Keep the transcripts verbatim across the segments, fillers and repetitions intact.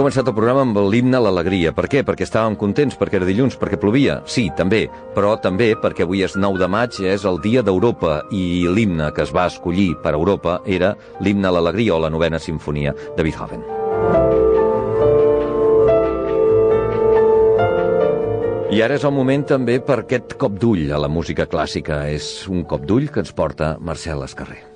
començat el programa amb l'himne a l'alegria. Per què? Perquè estàvem contents, perquè era dilluns, perquè plovia? Sí, també, però també perquè avui és nou de maig, és el dia d'Europa, i l'himne que es va escollir per a Europa era l'himne a l'alegria o la novena sinfonia de Beethoven. I ara és el moment també per aquest cop d'ull a la música clàssica. És un cop d'ull que ens porta Marcel Escarrer.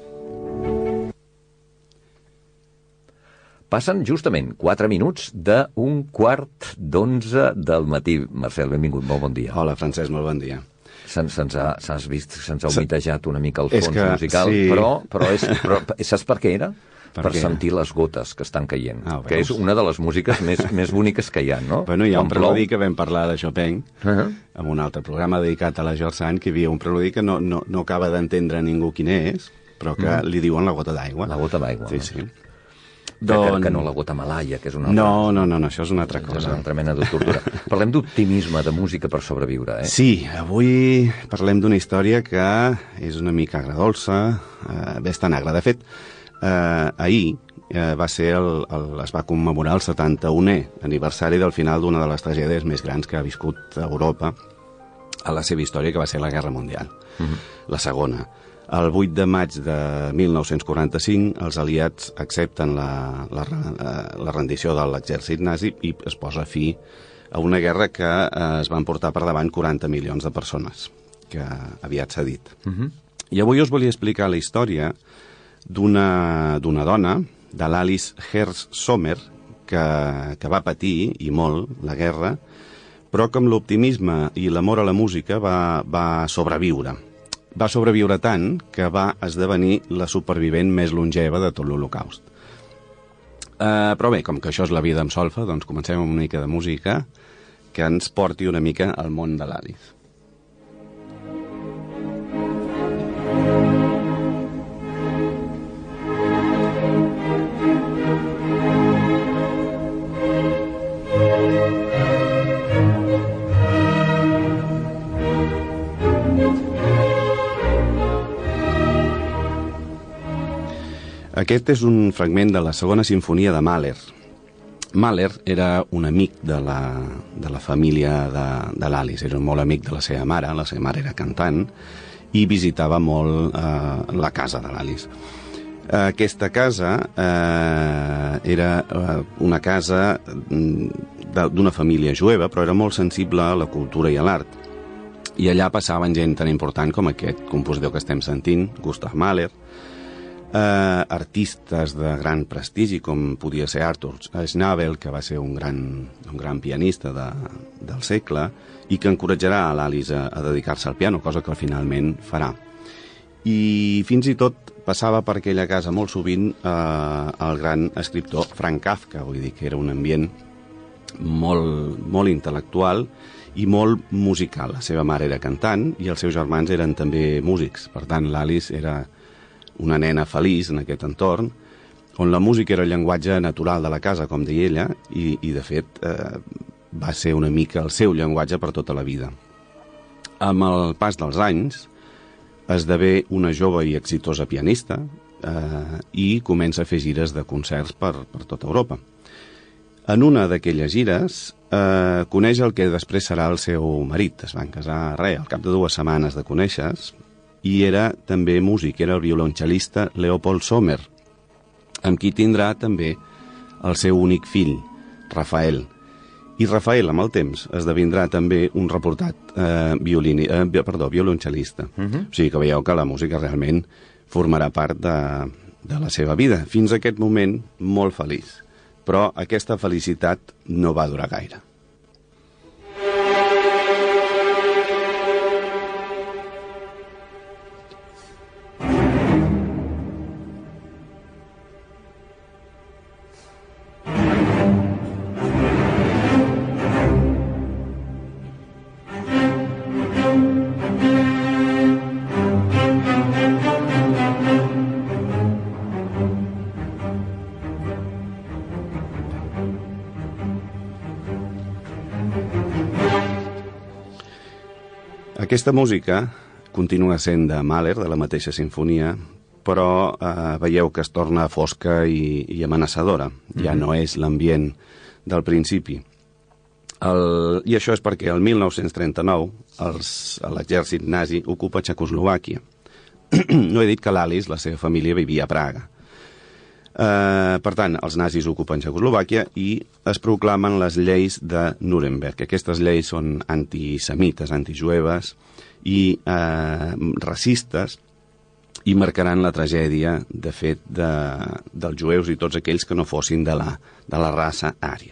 Passen justament quatre minuts d'un quart d'onze del matí. Marcel, benvingut, molt bon dia. Hola, Francesc, molt bon dia. Se'ns ha, s'has vist, se'ns ha humitejat una mica el fons que, musical, sí. però, però, és, però saps per què era? Per, per sentir les gotes que estan caient, ah, que és una de les músiques més, més boniques que hi ha, no? Bueno, hi ha Quan un preludi que vam parlar de Chopin, uh -huh. en un altre programa dedicat a la George Sand, que hi havia un preludi que no, no, no acaba d'entendre ningú quin és, però que uh -huh. li diuen la gota d'aigua. La gota d'aigua. Sí, no? sí. Doncs... Que, que no la gota malaia, que és una altra... No, no, no, no, això és una altra cosa. És una altra mena de tortura. Parlem d'optimisme, de música per sobreviure, eh? Sí, avui parlem d'una història que és una mica agradolça, eh, bastant agra. De fet, eh, ahir eh, va ser el, el, es va commemorar el setanta-unè aniversari del final d'una de les tragèdies més grans que ha viscut Europa a la seva història, que va ser la Guerra Mundial, uh-huh. la segona. El vuit de maig de mil nou-cents quaranta-cinc, els aliats accepten la, la, la rendició de l'exèrcit nazi i es posa fi a una guerra que eh, es van portar per davant quaranta milions de persones, que aviat s'ha dit. Uh-huh. I avui us volia explicar la història d'una d'una dona, de l'Alice Herz Sommer, que, que va patir, i molt, la guerra, però que amb l'optimisme i l'amor a la música va, va sobreviure. Va sobreviure tant que va esdevenir la supervivent més longeva de tot l'Holocaust. Uh, però bé, com que això és la vida amb solfa, doncs comencem amb una mica de música que ens porti una mica al món de l'Alice. Aquest és un fragment de la segona sinfonia de Mahler. Mahler era un amic de la, de la família de, de l'Alice, era molt amic de la seva mare, la seva mare era cantant, i visitava molt eh, la casa de l'Alice. Aquesta casa eh, era eh, una casa d'una família jueva, però era molt sensible a la cultura i a l'art. I allà passaven gent tan important com aquest compositor que estem sentint, Gustav Mahler, Uh, artistes de gran prestigi com podia ser Arthur Schnabel, que va ser un gran, un gran pianista de, del segle i que encoratjarà a l'Alice a, a dedicar-se al piano, cosa que finalment farà. I fins i tot passava per aquella casa molt sovint uh, el gran escriptor Franz Kafka, vull dir que era un ambient molt, molt intel·lectual i molt musical. La seva mare era cantant i els seus germans eren també músics, per tant l'Alice era una nena feliç en aquest entorn, on la música era el llenguatge natural de la casa, com deia ella, i, i de fet eh, va ser una mica el seu llenguatge per tota la vida. Amb el pas dels anys, esdevé una jove i exitosa pianista eh, i comença a fer gires de concerts per, per tota Europa. En una d'aquelles gires eh, coneix el que després serà el seu marit. Es van casar, res, al cap de dues setmanes de conèixer-se, i era també músic, era el violoncel·lista Leopold Sommer, amb qui tindrà també el seu únic fill, Rafael. I Rafael, amb el temps, esdevindrà també un reportat eh, violini, eh, perdó, violoncel·lista. Uh-huh. O sigui que veieu que la música realment formarà part de, de la seva vida. Fins a aquest moment, molt feliç. Però aquesta felicitat no va durar gaire. Aquesta música continua sent de Mahler, de la mateixa sinfonia, però eh, veieu que es torna fosca i, i amenaçadora. Ja no és l'ambient del principi. El, I això és perquè el mil nou-cents trenta-nou l'exèrcit nazi ocupa Txecoslovàquia. No he dit que l'Alice, la seva família, vivia a Praga. Uh, per tant, els nazis ocupen Txecoslovàquia i es proclamen les lleis de Nuremberg. Aquestes lleis són antisemites, antijueves i uh, racistes, i marcaran la tragèdia, de fet, de, dels jueus i tots aquells que no fossin de la, de la raça ària.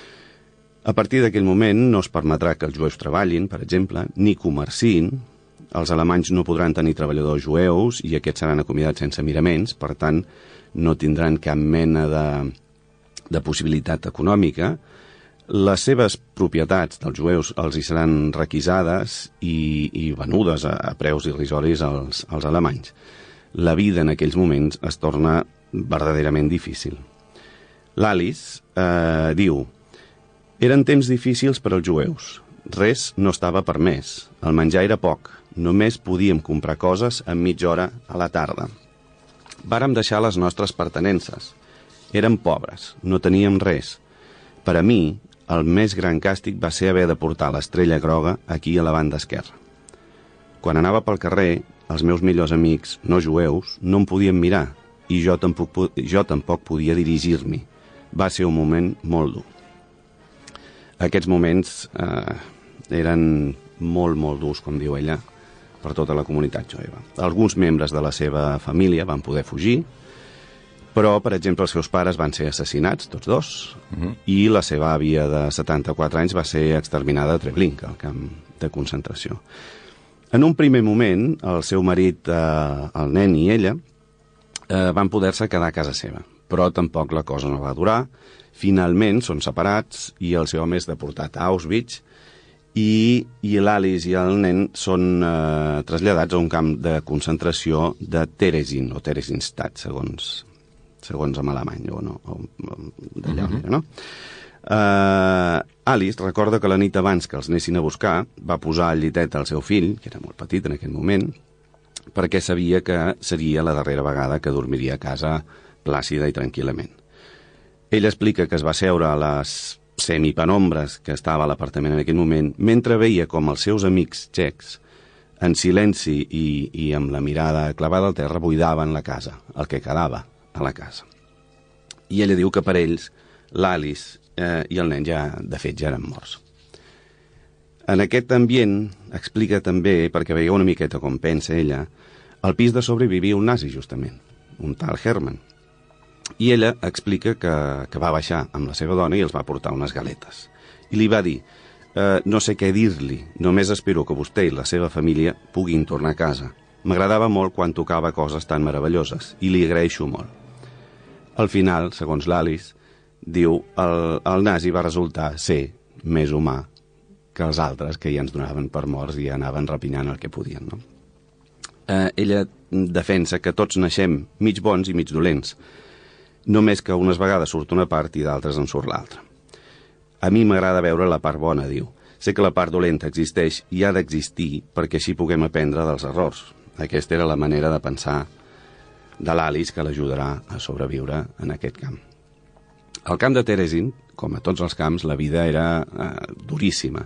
A partir d'aquell moment no es permetrà que els jueus treballin, per exemple, ni comerciïn. Els alemanys no podran tenir treballadors jueus i aquests seran acomiadats sense miraments, per tant, no tindran cap mena de, de possibilitat econòmica. Les seves propietats dels jueus els hi seran requisades i, i venudes a, a preus irrisoris als, als alemanys. La vida en aquells moments es torna verdaderament difícil. L'Alice eh, diu: eren temps difícils per als jueus. Res no estava permès. El menjar era poc. Només podíem comprar coses a mitja hora a la tarda. Vàrem deixar les nostres pertenences. Érem pobres, no teníem res. Per a mi, el més gran càstig va ser haver de portar l'estrella groga aquí a la banda esquerra. Quan anava pel carrer, els meus millors amics, no jueus, no em podien mirar i jo tampoc, jo tampoc podia dirigir-m'hi. Va ser un moment molt dur. Aquests moments eh, eren molt, molt durs, com diu ella, per tota la comunitat jueva. Alguns membres de la seva família van poder fugir, però, per exemple, els seus pares van ser assassinats, tots dos, uh-huh. i la seva àvia de setanta-quatre anys va ser exterminada a Treblinka, al camp de concentració. En un primer moment, el seu marit, eh, el nen i ella, eh, van poder-se quedar a casa seva, però tampoc la cosa no va durar. Finalment són separats i el seu home és deportat a Auschwitz i, i l'Alice i el nen són eh, traslladats a un camp de concentració de Terezin, o Theresienstadt, segons, segons en alemany, o no, o, d'allà, uh-huh. no? Uh, Alice recorda que la nit abans que els anessin a buscar va posar al llitet al seu fill, que era molt petit en aquell moment, perquè sabia que seria la darrera vegada que dormiria a casa plàcida i tranquil·lament. Ell explica que es va seure a les semipenombres que estava a l'apartament en aquell moment, mentre veia com els seus amics txecs, en silenci i, i amb la mirada clavada al terra, buidaven la casa, el que quedava a la casa. I ella diu que per ells, l'Alice eh, i el nen ja, de fet, ja eren morts. En aquest ambient, explica també, perquè veia una miqueta com pensa ella, al pis de sobre vivia un nazi, justament, un tal Hermann. I ella explica que, que va baixar amb la seva dona i els va portar unes galetes. I li va dir, eh, no sé què dir-li, només espero que vostè i la seva família puguin tornar a casa. M'agradava molt quan tocava coses tan meravelloses i li agraeixo molt. Al final, segons l'Alice, diu, el, el nazi va resultar ser més humà que els altres que ja ens donaven per morts i anaven rapinyant el que podien, no? Eh, ella defensa que tots naixem mig bons i mig dolents, només que unes vegades surt una part i d'altres en surt l'altra. A mi m'agrada veure la part bona, diu. Sé que la part dolenta existeix i ha d'existir perquè així puguem aprendre dels errors. Aquesta era la manera de pensar de l'Alice que l'ajudarà a sobreviure en aquest camp. Al camp de Terezin, com a tots els camps, la vida era eh, duríssima.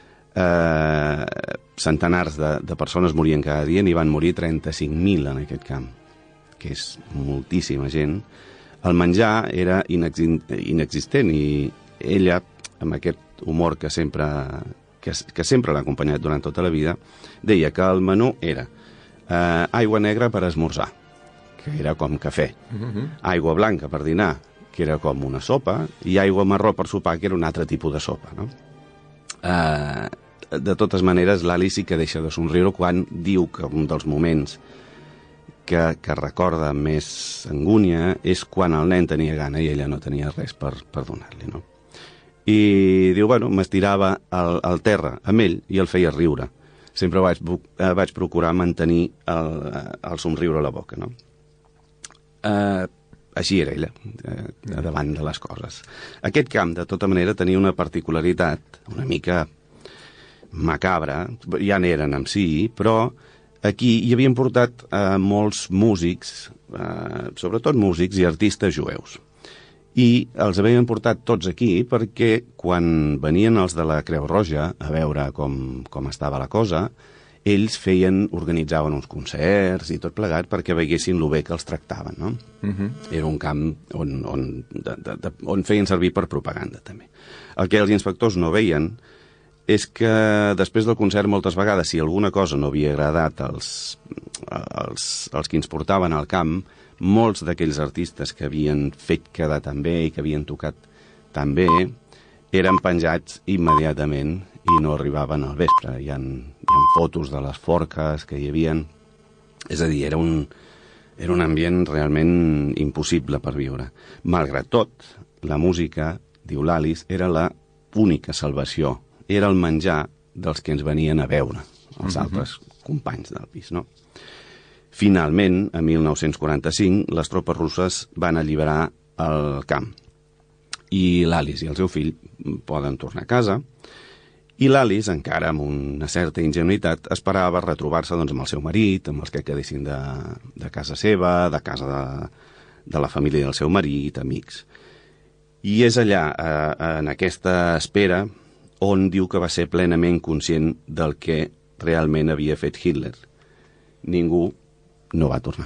Eh, centenars de, de persones morien cada dia, n'hi van morir trenta-cinc mil en aquest camp, que és moltíssima gent. El menjar era inexistent i ella, amb aquest humor que sempre, que, que sempre l'ha acompanyat durant tota la vida, deia que el menú era eh, aigua negra per esmorzar, que era com cafè, uh-huh. aigua blanca per dinar, que era com una sopa, i aigua marró per sopar, que era un altre tipus de sopa, no? Eh, de totes maneres, l'Alice sí que deixa de somriure quan diu que un dels moments que, que recorda més angúnia és quan el nen tenia gana i ella no tenia res per, per donar-li, no? I diu, bueno, m'estirava al, al terra amb ell i el feia riure. Sempre vaig, vaig procurar mantenir el, el somriure a la boca, no? Eh, així era ella, eh, davant de les coses. Aquest camp, de tota manera, tenia una particularitat una mica macabra, ja n'eren en si, però aquí hi havien portat eh, molts músics, eh, sobretot músics i artistes jueus. I els havien portat tots aquí perquè quan venien els de la Creu Roja a veure com, com estava la cosa, ells feien, organitzaven uns concerts i tot plegat perquè veiessin lo bé que els tractaven, no? Uh-huh. Era un camp on, on, de, de, de, on feien servir per propaganda, també. El que els inspectors no veien és que després del concert moltes vegades, si alguna cosa no havia agradat als, als, als que ens portaven al camp, molts d'aquells artistes que havien fet quedar tan bé i que havien tocat tan bé eren penjats immediatament i no arribaven al vespre. Hi ha, hi ha fotos de les forques que hi havia. És a dir, era un, era un ambient realment impossible per viure. Malgrat tot, la música, diu l'Alice, era la única salvació. Era el menjar dels que ens venien a veure, els altres companys del pis, no? Finalment, a mil nou-cents quaranta-cinc, les tropes russes van alliberar el camp i l'Alice i el seu fill poden tornar a casa i l'Alice, encara amb una certa ingenuïtat, esperava retrobar-se doncs, amb el seu marit, amb els que quedessin de, de casa seva, de casa de, de la família del seu marit, amics. I és allà, eh, en aquesta espera, on diu que va ser plenament conscient del que realment havia fet Hitler. Ningú no va tornar.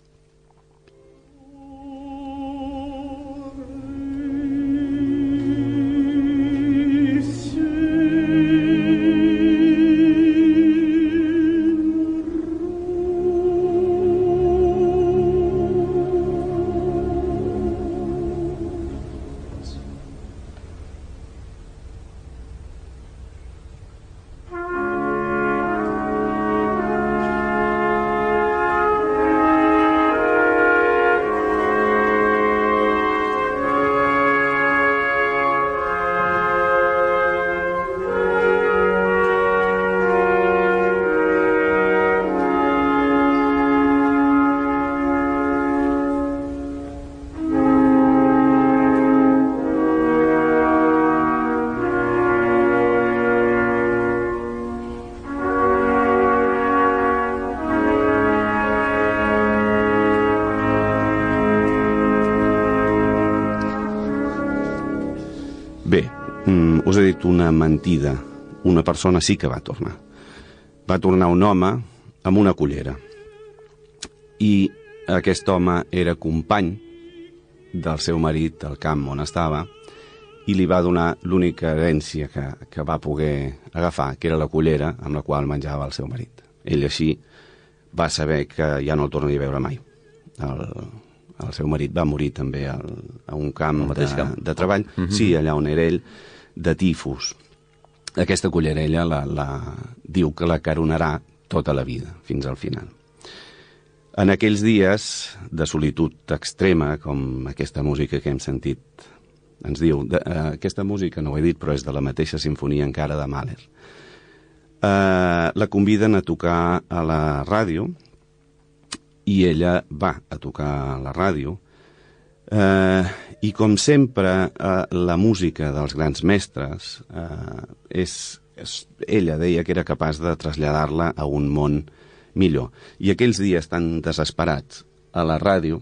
Bé, us he dit una mentida. Una persona sí que va tornar. Va tornar un home amb una cullera. I aquest home era company del seu marit al camp on estava i li va donar l'única herència que, que va poder agafar, que era la cullera amb la qual menjava el seu marit. Ell així va saber que ja no el tornaria a veure mai. El, el seu marit va morir també al, a un camp de, camp. de treball, uh -huh. sí, allà on era ell, de tifus. Aquesta cullerella la, la, diu que la caronarà tota la vida, fins al final. En aquells dies de solitud extrema, com aquesta música que hem sentit ens diu, de, uh, aquesta música, no ho he dit, però és de la mateixa sinfonia encara de Mahler, uh, la conviden a tocar a la ràdio i ella va a tocar a la ràdio uh, i com sempre uh, la música dels grans mestres uh, és, és, ella deia que era capaç de traslladar-la a un món millor. I aquells dies tan desesperats a la ràdio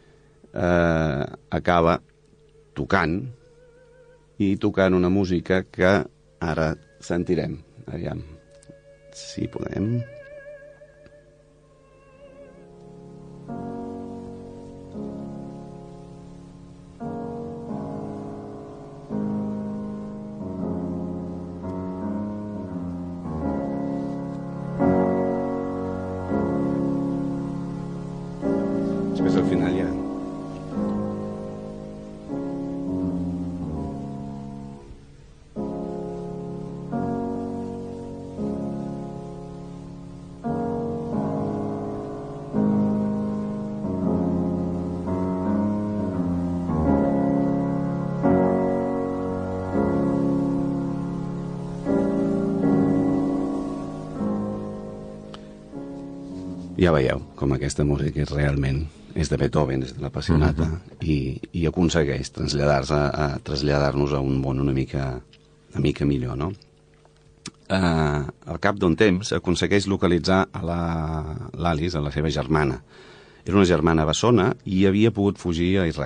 eh, acaba tocant i tocant una música que ara sentirem. Aviam si podem. Després al final ja... Ja veieu com aquesta música és realment és de Beethoven, és de l'apassionata, uh -huh. i, i aconsegueix traslladar-se a traslladar-nos a un món una mica, una mica millor, no? Uh, al cap d'un temps aconsegueix localitzar a l'Alice, la, a la seva germana. Era una germana bessona i havia pogut fugir a Israel.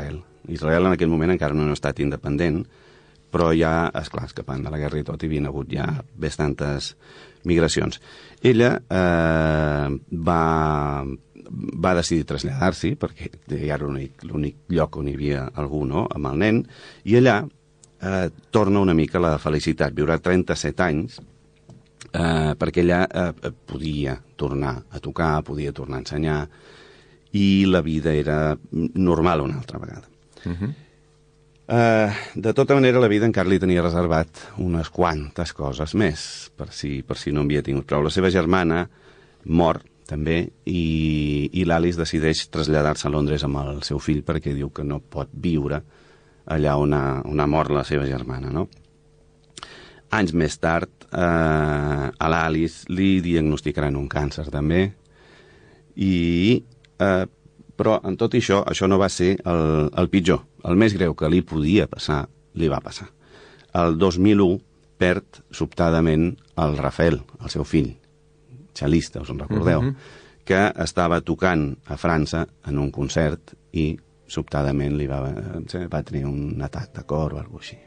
Israel en aquell moment encara no era un estat independent, però ja, esclar, escapant de la guerra i tot, hi havia hagut ja bastantes migracions. Ella eh, va, va decidir traslladar-s'hi, perquè ja era l'únic lloc on hi havia algú, no?, amb el nen, i allà eh, torna una mica la felicitat. Viurà trenta-set anys, eh, perquè ella eh, podia tornar a tocar, podia tornar a ensenyar, i la vida era normal una altra vegada. Uh-huh. Uh, de tota manera, la vida encara li tenia reservat unes quantes coses més, per si, per si no en havia tingut prou. La seva germana mor, també, i, i l'Alice decideix traslladar-se a Londres amb el seu fill perquè diu que no pot viure allà on ha, on ha mort la seva germana, no? Anys més tard, uh, a l'Alice li diagnosticaran un càncer, també, i... Uh, però en tot això, això no va ser el, el pitjor. El més greu que li podia passar, li va passar. El dos mil u perd sobtadament el Rafael, el seu fill, xalista, us en recordeu, mm-hmm. que estava tocant a França en un concert i sobtadament li va, va tenir un atac de cor o alguna cosa així.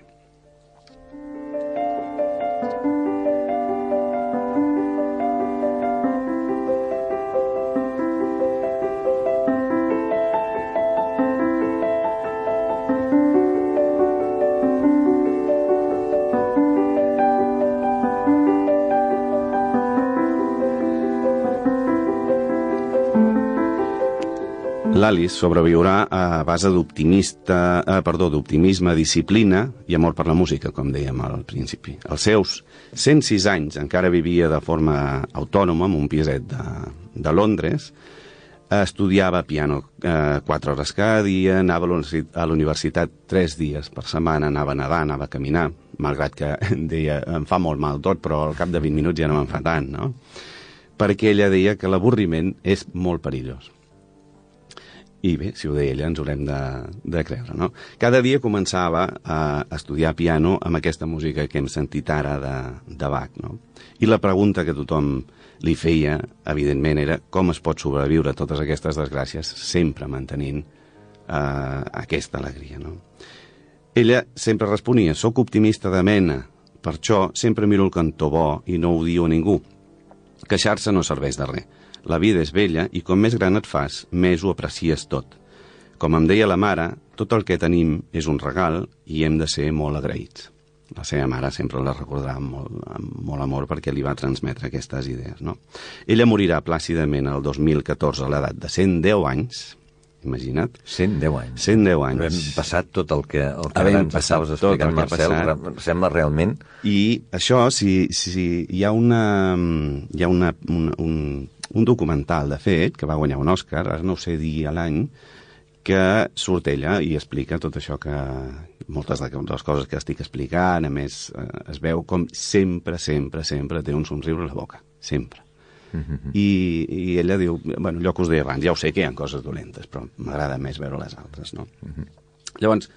L'Alice sobreviurà a base d'optimista, eh, perdó, d'optimisme, disciplina i amor per la música, com dèiem al principi. Als seus cent sis anys encara vivia de forma autònoma en un piset de, de Londres, estudiava piano eh, quatre hores cada dia, anava a la universitat tres dies per setmana, anava a nedar, anava a caminar, malgrat que deia, em fa molt mal tot, però al cap de vint minuts ja no me'n fa tant, no? Perquè ella deia que l'avorriment és molt perillós. I bé, si ho deia ella, ens ho haurem de, de creure, no? Cada dia començava a estudiar piano amb aquesta música que hem sentit ara de, de Bach, no? I la pregunta que tothom li feia, evidentment, era com es pot sobreviure a totes aquestes desgràcies sempre mantenint eh, aquesta alegria, no? Ella sempre responia, soc optimista de mena, per això sempre miro el cantó bo i no ho diu a ningú. Queixar-se no serveix de res. La vida és bella i com més gran et fas, més ho aprecies tot. Com em deia la mare, tot el que tenim és un regal i hem de ser molt agraïts. La seva mare sempre la recordarà amb molt, amb molt amor perquè li va transmetre aquestes idees, no? Ella morirà plàcidament el dos mil catorze a l'edat de cent deu anys, imagina't. cent deu anys. cent deu anys. Hem passat tot el que, el que Havem ara ens estaves explicant, Marcel, sembla realment... I això, si, si hi ha una... Hi ha una, una un, un documental, de fet, que va guanyar un Òscar, ara no ho sé dir a l'any, que surt ella i explica tot això que... moltes de les coses que estic explicant, a més, eh, es veu com sempre, sempre, sempre té un somriure a la boca. Sempre. Mm-hmm. I, I ella diu, bueno, allò que us deia abans, ja ho sé que hi ha coses dolentes, però m'agrada més veure les altres, no? Mm-hmm. Llavors,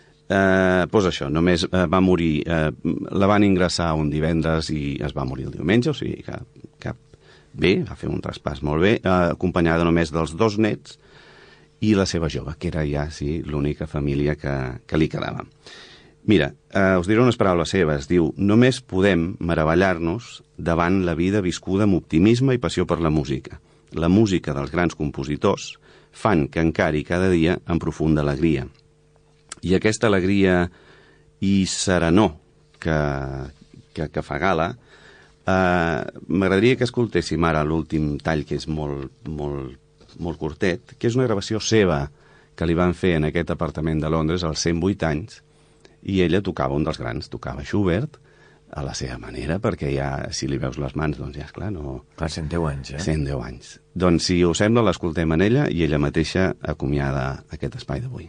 eh, doncs això, només eh, va morir, eh, la van ingressar un divendres i es va morir el diumenge, o sigui que, que bé, va fer un traspàs molt bé, eh, acompanyada només dels dos nets i la seva jove, que era ja, sí, l'única família que, que li quedava. Mira, eh, us diré unes paraules seves. Diu, només podem meravellar-nos davant la vida viscuda amb optimisme i passió per la música. La música dels grans compositors fan que encari cada dia amb profunda alegria. I aquesta alegria i serenor que, que, que fa gala, eh, m'agradaria que escoltéssim ara l'últim tall, que és molt, molt, molt curtet, que és una gravació seva que li van fer en aquest apartament de Londres als cent vuit anys, i ella tocava un dels grans, tocava Schubert a la seva manera, perquè ja, si li veus les mans, doncs ja, esclar, no... Clar, cent deu anys, eh? cent deu anys. Doncs, si us sembla, l'escoltem en ella i ella mateixa acomiada aquest espai d'avui.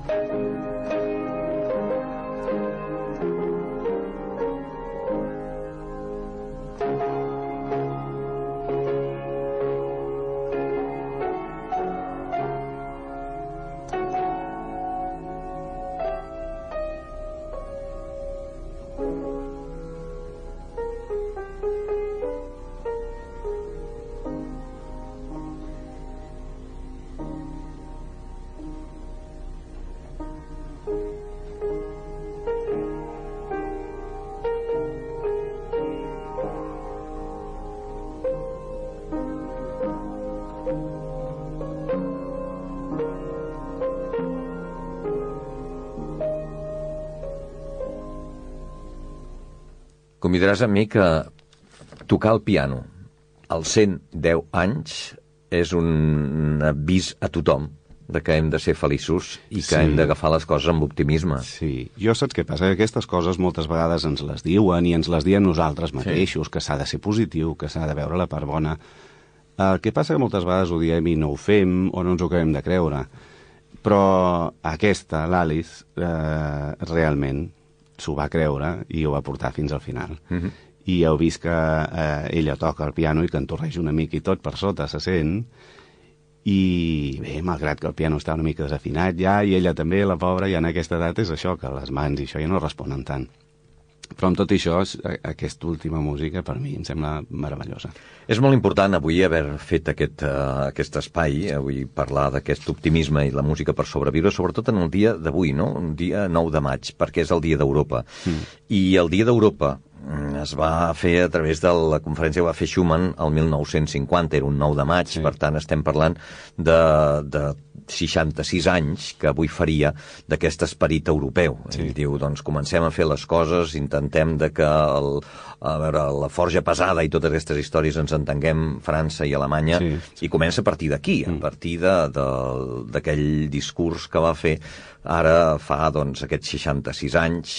Convidaràs amb mi que tocar el piano als cent deu anys és un avís a tothom de que hem de ser feliços i que sí. hem d'agafar les coses amb optimisme. Sí, jo saps què passa? Aquestes coses moltes vegades ens les diuen i ens les diem nosaltres mateixos, sí. que s'ha de ser positiu, que s'ha de veure la part bona. El que passa que moltes vegades ho diem i no ho fem o no ens ho acabem de creure. Però aquesta, l'Alice, eh, realment s'ho va creure i ho va portar fins al final. Uh-huh. I heu vist que eh, ella toca el piano i cantorreja una mica i tot per sota se sent. I bé, malgrat que el piano està una mica desafinat ja, i ella també, la pobra, ja en aquesta edat és això, que les mans i això ja no responen tant. Però amb tot això, aquesta última música per mi em sembla meravellosa. És molt important avui haver fet aquest, uh, aquest espai, avui parlar d'aquest optimisme i la música per sobreviure, sobretot en el dia d'avui, no? Un dia nou de maig, perquè és el dia d'Europa. Mm. I el dia d'Europa es va fer a través de la conferència que va fer Schumann el mil nou-cents cinquanta, era un nou de maig, sí. Per tant estem parlant de, de seixanta-sis anys que avui faria d'aquest esperit europeu. Sí. Ell diu, doncs comencem a fer les coses, intentem de que el, a veure, la forja pesada i totes aquestes històries ens entenguem França i Alemanya, sí. I comença a partir d'aquí, mm. a partir d'aquell discurs que va fer ara fa, doncs, aquests seixanta-sis anys,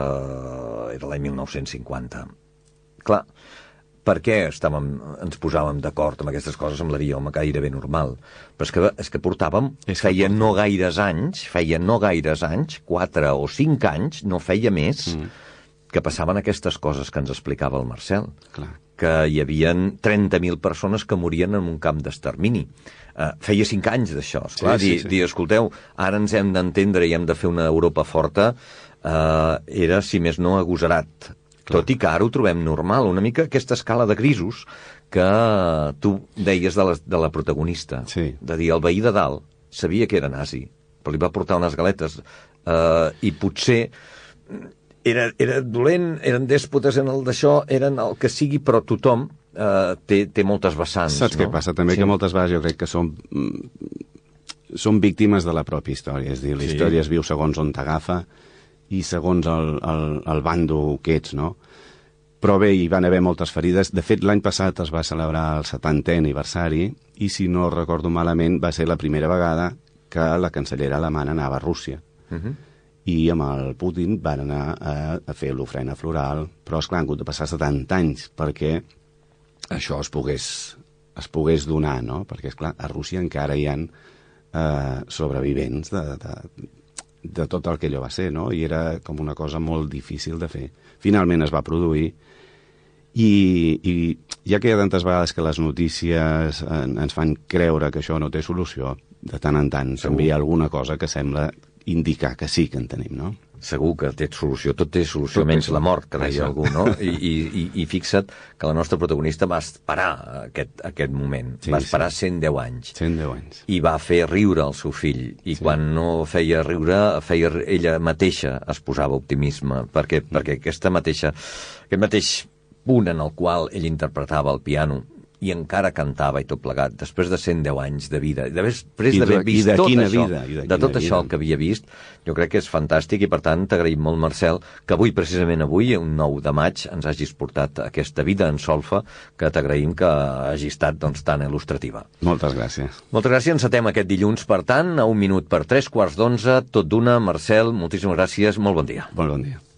eh, era l'any mil nou-cents cinquanta. Clar, per què estàvem, ens posàvem d'acord amb aquestes coses? Semblaria, home, gairebé normal. Però és que, és que portàvem, és feia que no gaires anys, feia no gaires anys, quatre o cinc anys, no feia més, mm. que passaven aquestes coses que ens explicava el Marcel. Clar. Que hi havia trenta mil persones que morien en un camp d'extermini. Uh, feia cinc anys d'això, esclar, sí, sí, sí. Dir, dir, escolteu, ara ens hem d'entendre i hem de fer una Europa forta, uh, era, si més no, agosarat. Clar. Tot i que ara ho trobem normal, una mica aquesta escala de grisos que tu deies de la, de la protagonista, sí. De dir, el veí de dalt sabia que era nazi, però li va portar unes galetes, uh, i potser era, era dolent, eren dèspotes en el d'això, eren el que sigui, però tothom eh, té, té moltes vessants. Saps no? què passa? També sí. Que moltes vegades jo crec que som, som víctimes de la pròpia història. És dir, la sí. història es viu segons on t'agafa i segons el, el, el bando que ets, no? Però bé, hi van haver moltes ferides. De fet, l'any passat es va celebrar el setantè aniversari i, si no recordo malament, va ser la primera vegada que la cancellera alemana anava a Rússia. Uh-huh. I amb el Putin van anar a, a fer l'ofrena floral, però esclar, han hagut de passar setanta anys perquè això es pogués, es pogués donar, no? Perquè, esclar, a Rússia encara hi ha eh, sobrevivents de, de, de tot el que allò va ser, no? I era com una cosa molt difícil de fer. Finalment es va produir i, i ja que hi ha tantes vegades que les notícies en, ens fan creure que això no té solució, de tant en tant també hi ha alguna cosa que sembla indicar que sí que en tenim, no? Segur que té solució, tot té solució, tot menys la mort, que deia algú, no? I, i, i fixa't que la nostra protagonista va esperar aquest, aquest moment, sí, va esperar sí. cent deu anys. cent deu anys. I va fer riure el seu fill, i sí. quan no feia riure, feia, ella mateixa es posava optimisme, perquè, mm. perquè aquesta mateixa, aquest mateix punt en el qual ell interpretava el piano, i encara cantava i tot plegat, després de cent deu anys de vida, després d'haver vist tot això, vida, de, de tot vida. això que havia vist, jo crec que és fantàstic i per tant t'agraïm molt, Marcel, que avui, precisament avui, un nou de maig, ens hagis portat aquesta vida en solfa, que t'agraïm que hagi estat doncs, tan il·lustrativa. Moltes gràcies. Moltes gràcies, encetem aquest dilluns, per tant, a un minut per tres quarts d'onze, tot d'una. Marcel, moltíssimes gràcies, molt bon dia. Molt bon dia.